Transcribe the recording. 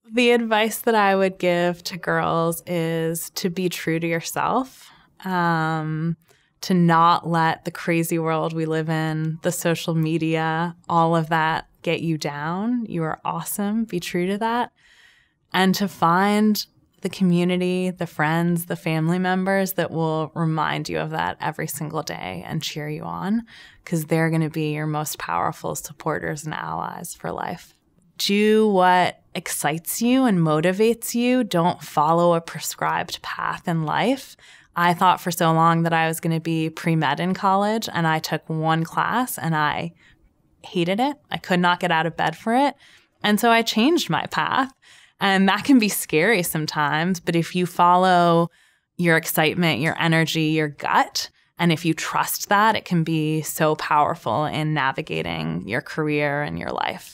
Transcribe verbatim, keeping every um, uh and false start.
The advice that I would give to girls is to be true to yourself, um, to not let the crazy world we live in, the social media, all of that get you down. You are awesome. Be true to that. And to find the community, the friends, the family members that will remind you of that every single day and cheer you on, because they're going to be your most powerful supporters and allies for life. Do what excites you and motivates you. Don't follow a prescribed path in life. I thought for so long that I was going to be pre-med in college, and I took one class and I hated it. I could not get out of bed for it. And so I changed my path. And that can be scary sometimes, but if you follow your excitement, your energy, your gut, and if you trust that, it can be so powerful in navigating your career and your life.